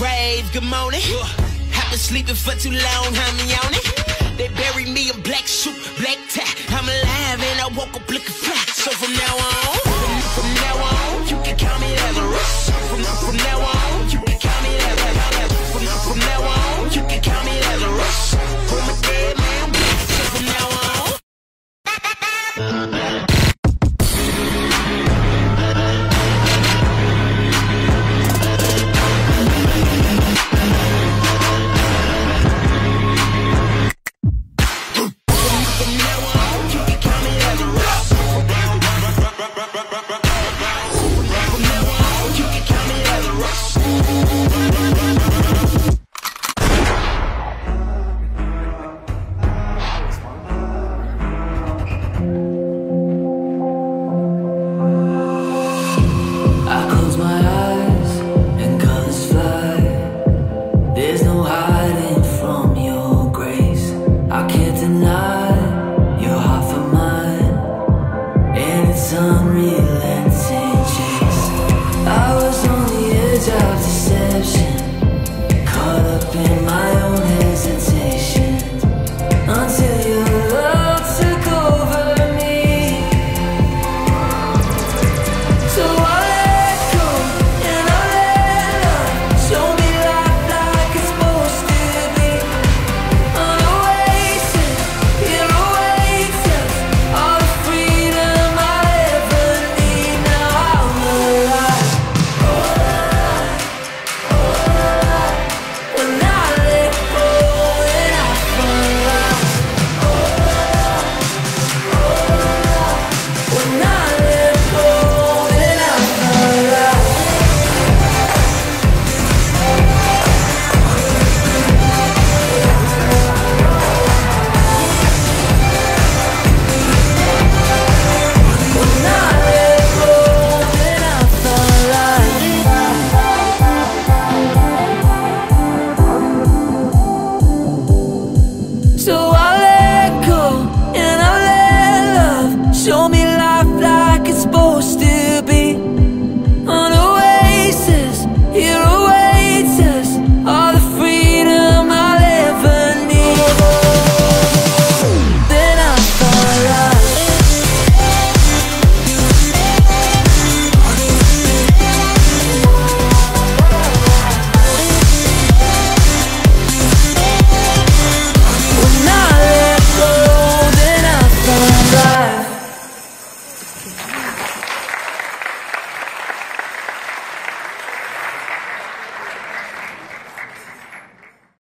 grave, good morning. I've been sleeping for too long, I'm yawning. They buried me in black suit, black tie. I'm alive and I woke up looking fly. So from now on, from now on, you can call me Lazarus. From now on, you can call me Lazarus. From now on, you can call me Lazarus. From a dead man, so from now on. It's unreal.